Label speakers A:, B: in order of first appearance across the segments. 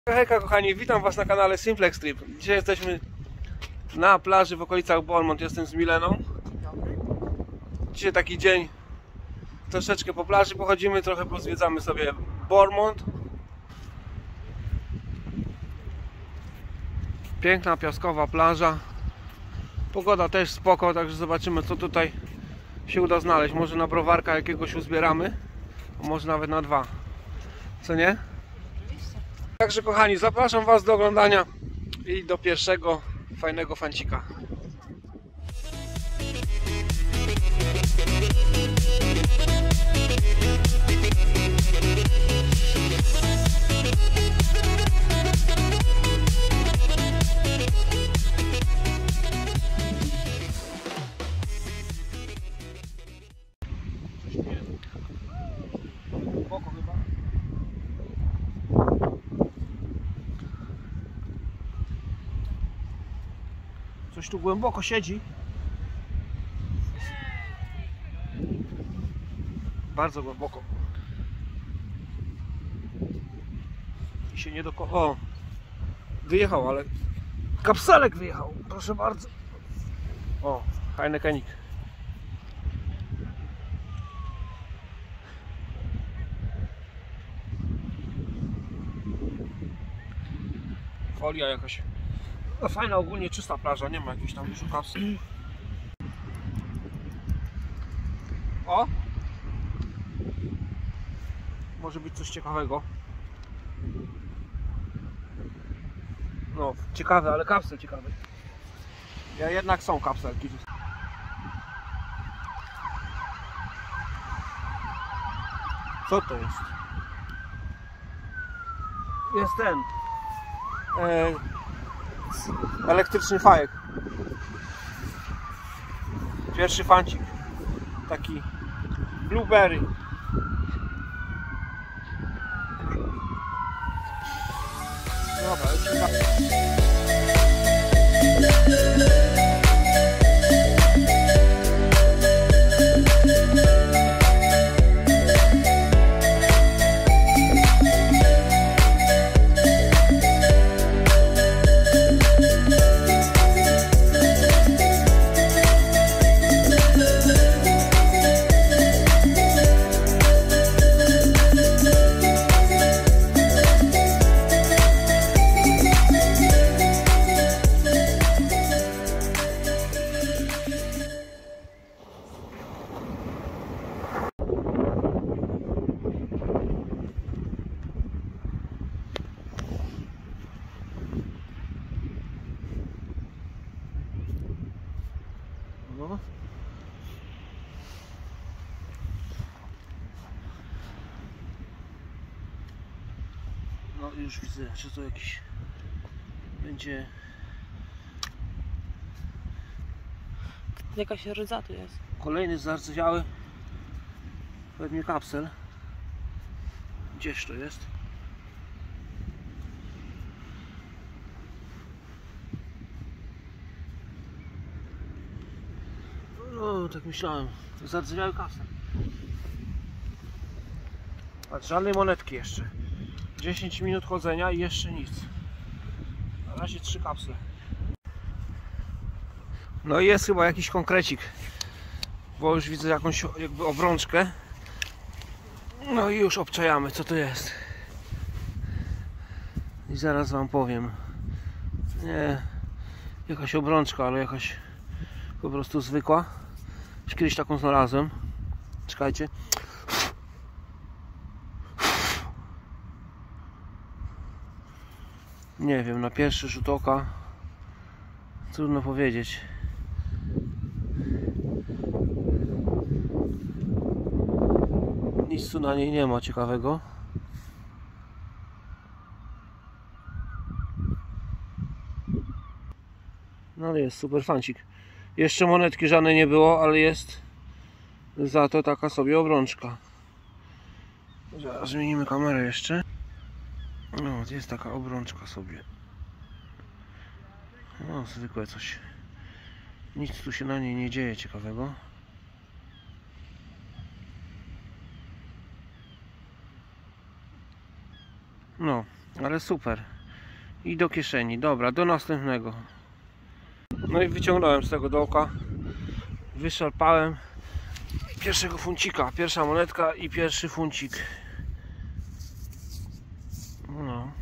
A: Hejka kochani, witam was na kanale Simplex Trip. Dzisiaj jesteśmy na plaży w okolicach Bournemouth. Jestem z Mileną. Dzisiaj taki dzień, troszeczkę po plaży pochodzimy, trochę pozwiedzamy sobie Bournemouth. Piękna piaskowa plaża. Pogoda też spoko, także zobaczymy co tutaj się uda znaleźć. Może na browarka jakiegoś uzbieramy, a może nawet na dwa. Co nie? Także kochani, zapraszam was do oglądania i do pierwszego fajnego fancika. Coś tu głęboko siedzi. Bardzo głęboko. I się nie o! Wyjechał, ale kapselek wyjechał. Proszę bardzo. O, Heinekenik. Folia jakaś. No fajna, ogólnie czysta plaża, nie ma jakichś tam dużo kasy. O! Może być coś ciekawego. No, ciekawe, ale kapsel ciekawy. Ja jednak są kapselki. Co to jest? Jest ten. Elektryczny fajek. Pierwszy fancik. Taki blueberry. Dobra, już chyba. No już widzę, że to jakiś będzie
B: jakaś rdza tu jest.
A: Kolejny zardzewiały pewnie kapsel. Gdzież to jest? No tak myślałem, zardzewiały kapsel. A żadnej monetki jeszcze. 10 minut chodzenia i jeszcze nic. Na razie 3 kapsle. No i jest chyba jakiś konkrecik, bo już widzę jakąś jakby obrączkę. No i już obczajamy co to jest. I zaraz wam powiem. Nie jakaś obrączka, ale jakaś po prostu zwykła. Już kiedyś taką znalazłem. Czekajcie. Nie wiem, na pierwszy rzut oka trudno powiedzieć. Nic tu na niej nie ma ciekawego. No ale jest super fancik. Jeszcze monetki żadnej nie było, ale jest za to taka sobie obrączka. Zaraz zmienimy kamerę jeszcze. No, jest taka obrączka sobie. No, zwykłe coś. Nic tu się na niej nie dzieje ciekawego. No, Ale super. I do kieszeni. Dobra, do następnego. No i wyciągnąłem z tego dołka. Wyszarpałem pierwszego funcika. Pierwsza monetka i pierwszy funcik. No.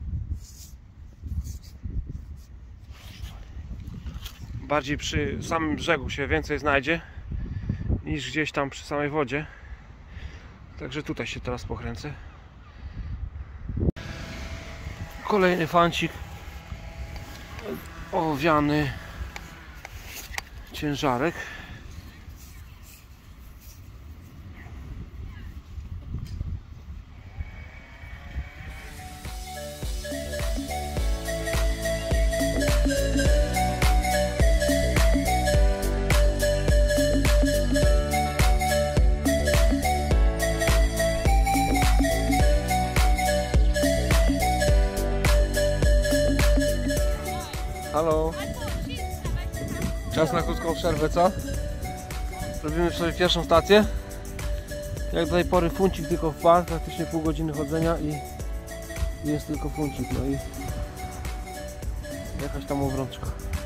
A: Bardziej przy samym brzegu się więcej znajdzie niż gdzieś tam przy samej wodzie. Także tutaj się teraz pokręcę. Kolejny fancik owiany ciężarek. Halo. Czas na krótką przerwę, co? Robimy sobie pierwszą stację. Jak do tej pory funcik tylko wpadł, praktycznie pół godziny chodzenia i jest tylko funcik, no i jakaś tam obrączka.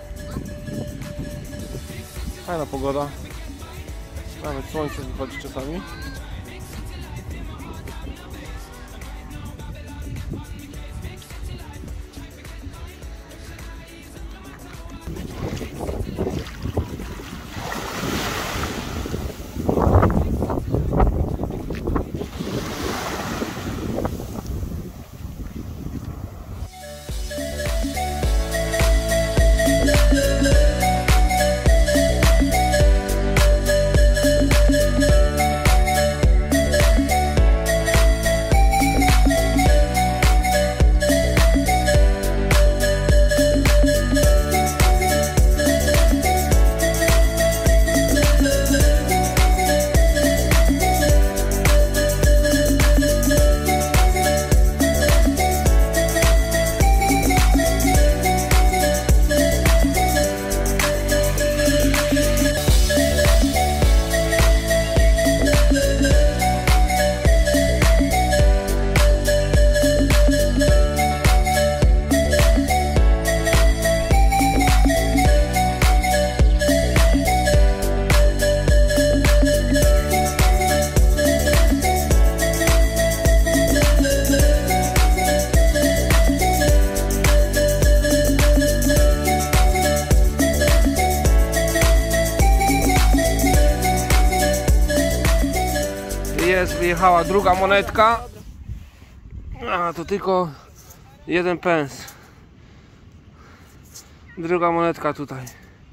A: Fajna pogoda. Nawet słońce wychodzi czasami. Wyjechała druga monetka, a to tylko 1 pens. Druga monetka tutaj.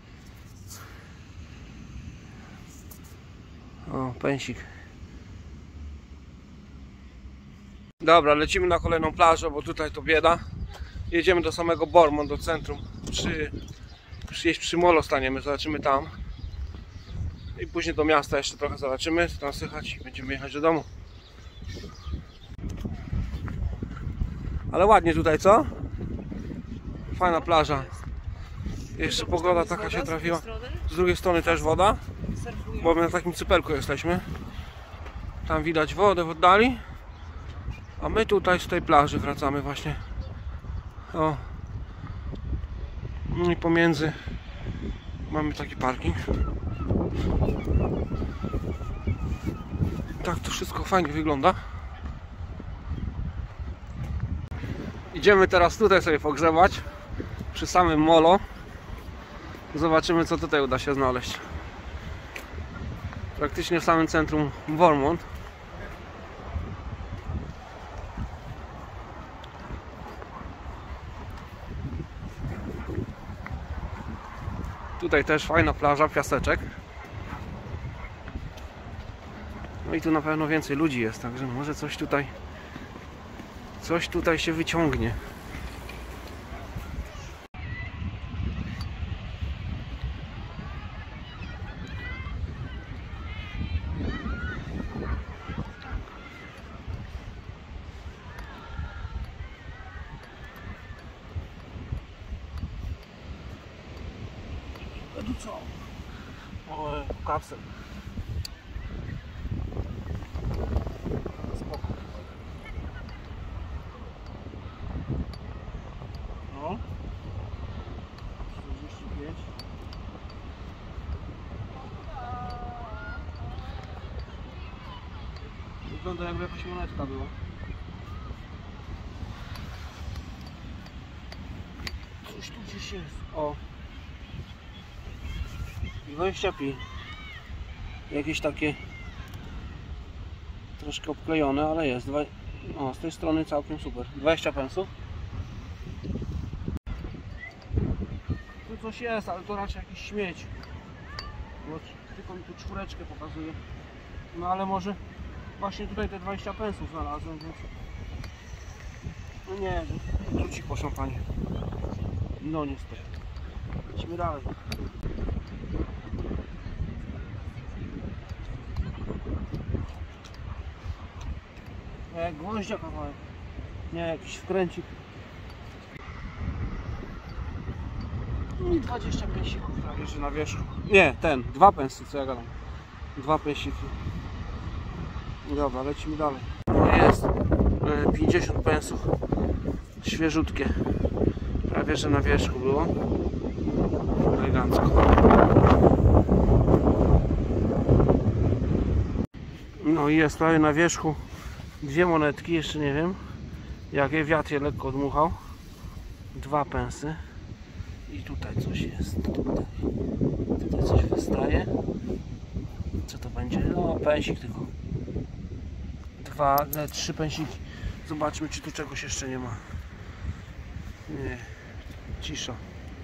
A: O, pensik. Dobra, lecimy na kolejną plażę, bo tutaj to bieda. Jedziemy do samego Bournemouth, do centrum. Przy molo staniemy, zobaczymy tam. I później do miasta jeszcze trochę zobaczymy, nasychać i będziemy jechać do domu. Ale ładnie tutaj, co? Fajna plaża. Jeszcze pogoda taka się trafiła. Z drugiej strony też woda, bo my na takim cypelku jesteśmy. Tam widać wodę w oddali. A my tutaj z tej plaży wracamy właśnie. O. I pomiędzy mamy taki parking. Tak to wszystko fajnie wygląda. Idziemy teraz tutaj sobie pogrzebać przy samym molo. Zobaczymy, co tutaj uda się znaleźć. Praktycznie w samym centrum Bournemouth. Tutaj też fajna plaża, piaseczek. No i tu na pewno więcej ludzi jest, także może coś tutaj się wyciągnie. Co? O, kapsel. Wygląda jakby jakaś monetka była. Coś tu gdzieś jest. O. 25. Jakieś takie troszkę obklejone, ale jest. O, z tej strony całkiem super. 20 pensów. Tu coś jest, ale to raczej jakiś śmieć. Bo tylko mi tu czwóreczkę pokazuje. No ale może właśnie tutaj te 20 pensów znalazłem, więc... No nie, tu ci po szampanie. No niestety. Lecimy dalej. Jak gwoździa kawałek. Nie, jakiś wkręcik. I 20 pensików prawie, że na wierzchu. Nie, ten, 2 pensy, co ja gadam. 2 pensiki. Dobra, lecimy dalej. Jest 50 pensów. Świeżutkie. Prawie, że na wierzchu było. Elegancko. No i jest prawie na wierzchu. 2 monetki, jeszcze nie wiem jakie, wiatr je lekko odmuchał. 2 pensy. I tutaj coś jest. Tutaj coś wystaje. Co to będzie? No pensik tylko. 3 pensiki. Zobaczmy, czy tu czegoś jeszcze nie ma. Nie. Cisza.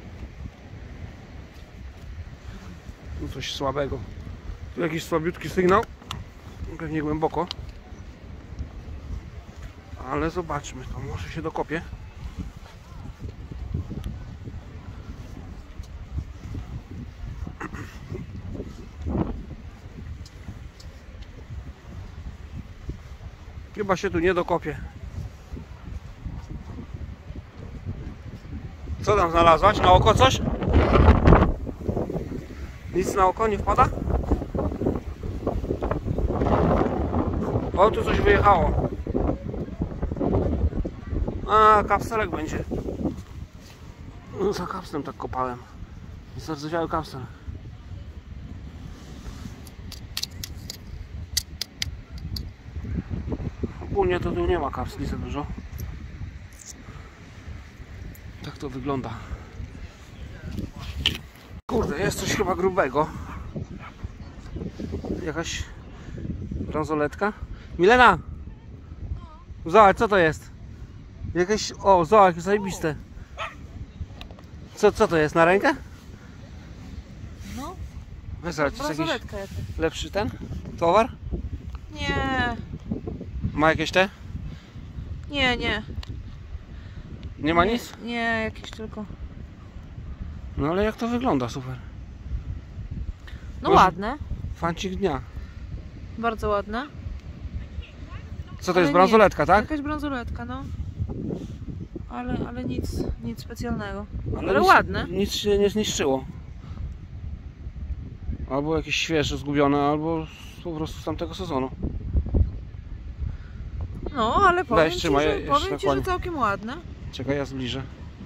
A: No coś słabego. Tu jakiś słabiutki sygnał. Pewnie głęboko. Ale zobaczmy, to może się dokopie. Chyba się tu nie dokopie. Co tam znalazłaś? Na oko coś? Nic na oko nie wpada? O, tu coś wyjechało. A, kapselek będzie. No, za kapslem tak kopałem. Zardzewiały kapsel. Ogólnie to tu nie ma kapsli za dużo. Tak to wygląda. Kurde, jest coś chyba grubego. Jakaś bransoletka. Milena! Zobacz, co to jest? Jakieś... O, zobacz, jakie zajebiste. Co to jest? Na rękę?
B: No.
A: Zobacz, jest jakiś
B: Bransoletka jakaś.
A: lepszy ten towar?
B: Nie.
A: Ma jakieś te?
B: Nie.
A: Nie ma nic?
B: Nie, jakieś tylko.
A: No ale jak to wygląda, super.
B: No
A: Może-
B: ładne.
A: Fancik dnia.
B: Bardzo ładne.
A: Co to
B: Ale
A: jest?
B: nie.
A: Bransoletka, tak?
B: Jakaś bransoletka, no. Ale nic specjalnego. Ale
A: nic,
B: ładne.
A: Nic się nie zniszczyło. Albo jakieś świeże, zgubione, albo po prostu z tamtego sezonu.
B: No, ale powiem ci,
A: trzymaj,
B: że,
A: jeszcze
B: powiem ci, że
A: nakłonię.
B: całkiem ładne.
A: Czekaj, ja zbliżę.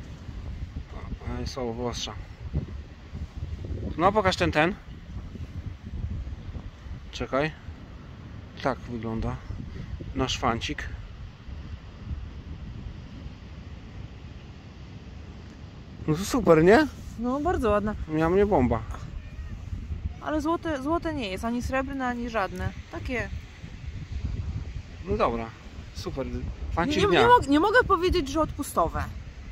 A: A jest słabo wyostrza. No pokaż ten. Czekaj. Tak wygląda nasz fancik. No to super, nie?
B: No, bardzo ładne.
A: Miała mnie bomba.
B: Ale złote nie jest, ani srebrne, ani żadne. Takie.
A: No dobra, super. Fancik
B: Nie,
A: dnia.
B: nie mogę powiedzieć, że odpustowe.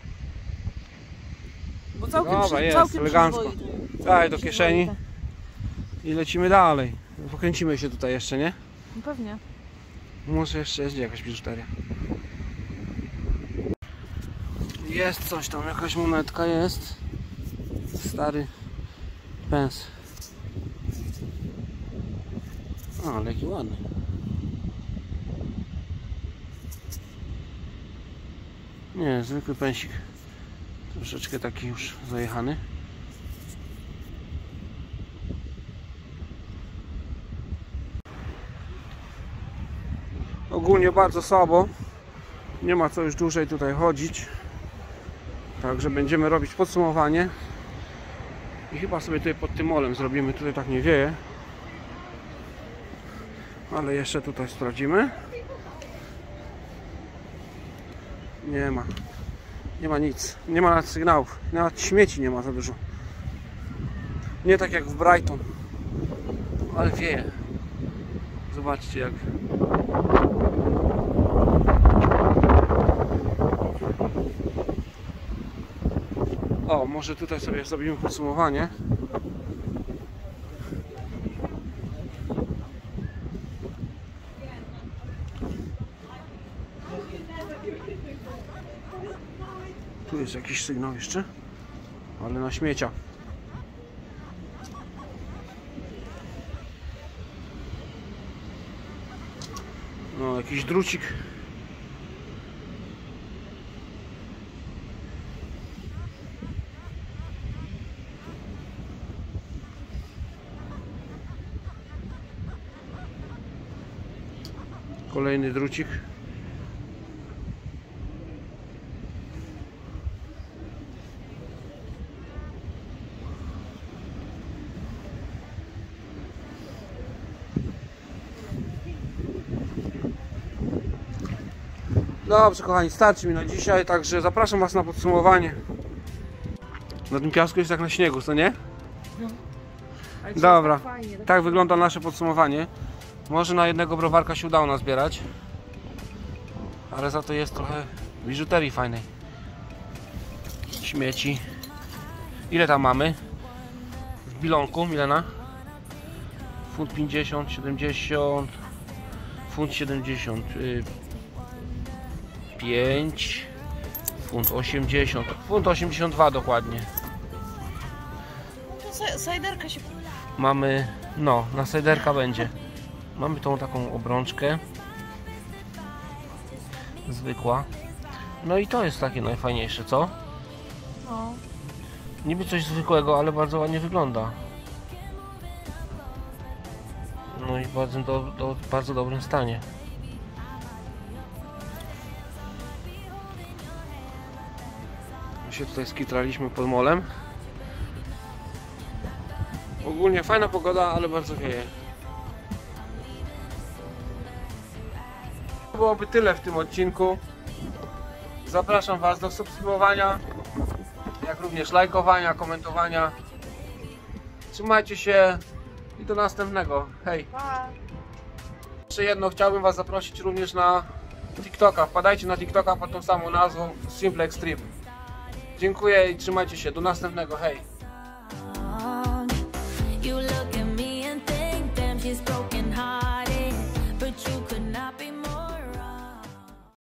B: Bo całkiem,
A: Dobra, jest,
B: całkiem
A: elegancko.
B: przyzwoite.
A: Daj do kieszeni i lecimy dalej. Pokręcimy się tutaj jeszcze, nie?
B: No pewnie.
A: Może jeszcze jest jakaś biżuteria. Jest coś tam, jakaś monetka jest. Stary pens. A, ale jaki ładny. Nie, zwykły pensik. Troszeczkę taki już zajechany. Ogólnie bardzo słabo. Nie ma co już dłużej tutaj chodzić. Także będziemy robić podsumowanie. I chyba sobie tutaj pod tym molem zrobimy. Tutaj tak nie wieje. Ale jeszcze tutaj sprawdzimy. Nie ma. Nie ma nic. Nie ma nawet sygnałów. Nawet śmieci nie ma za dużo. Nie tak jak w Brighton. Ale wieje. Zobaczcie jak. O, może tutaj sobie zrobimy podsumowanie. Tu jest jakiś sygnał jeszcze, ale na śmiecia. No, jakiś drucik. Kolejny drucik. Dobrze kochani, starczy mi na dzisiaj, także zapraszam Was na podsumowanie. Na tym piasku jest jak na śniegu, co nie?
B: Ale
A: Dobra,
B: jest tak fajnie,
A: tak wygląda nasze podsumowanie. Może na jednego browarka się udało nazbierać, ale za to jest trochę biżuterii fajnej. Śmieci. Ile tam mamy? W bilonku, Milena? Funt 50, 70, funt 75, funt 80, funt 82 dokładnie.
B: No to sajderka się...
A: Mamy, no, na sejderka będzie. Mamy tą taką obrączkę. Zwykła. No i to jest takie najfajniejsze, co?
B: No.
A: Niby coś zwykłego, ale bardzo ładnie wygląda. No i w bardzo dobrym stanie. My się tutaj skitraliśmy pod molem. Ogólnie fajna pogoda, ale bardzo wieje. To byłoby tyle w tym odcinku. Zapraszam Was do subskrybowania, jak również lajkowania, komentowania. Trzymajcie się i do następnego. Hej!
B: Pa.
A: Jeszcze jedno, chciałbym Was zaprosić również na TikToka. Wpadajcie na TikToka pod tą samą nazwą Simple Extreme. Dziękuję i trzymajcie się. Do następnego. Hej!